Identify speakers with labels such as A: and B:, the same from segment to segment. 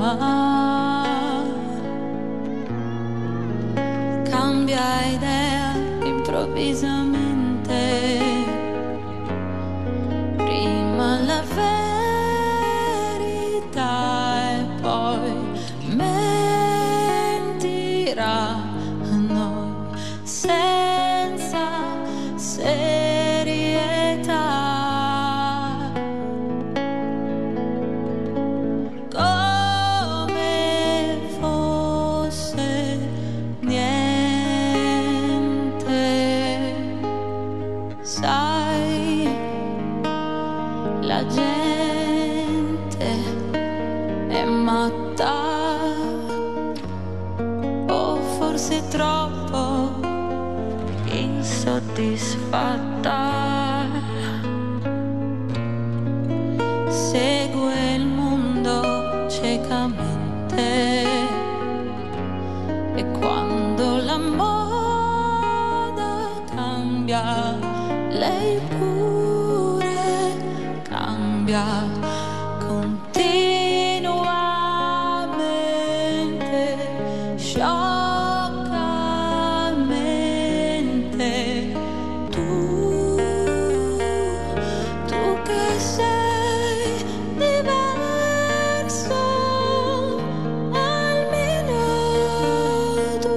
A: Cambia idea improvvisamente, prima la verità e poi mentirà a noi senza serietà, come fosse niente. Sai, la gente è matta, o forse troppo insoddisfatta. Segue il mondo ciecamente e quando la moda cambia, lei pure cambia continuamente, scioccamente. Tu che sei diverso, almeno tu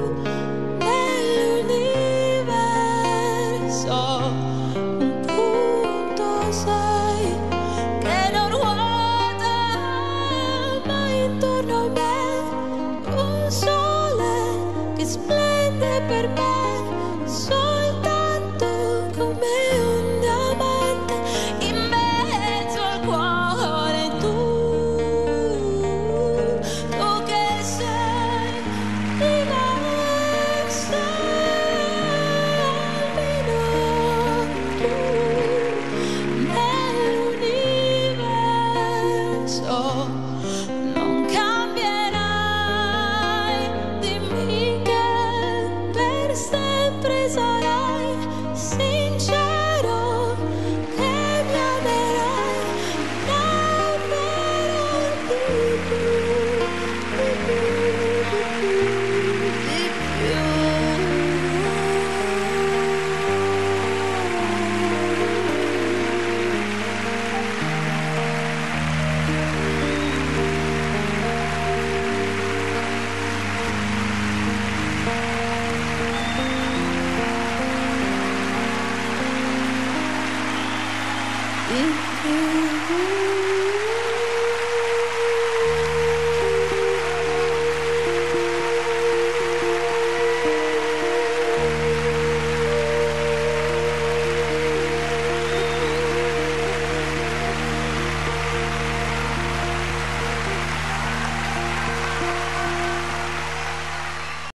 A: nell'universo un punto sei che non ruota mai intorno a me, un sole che splende per me.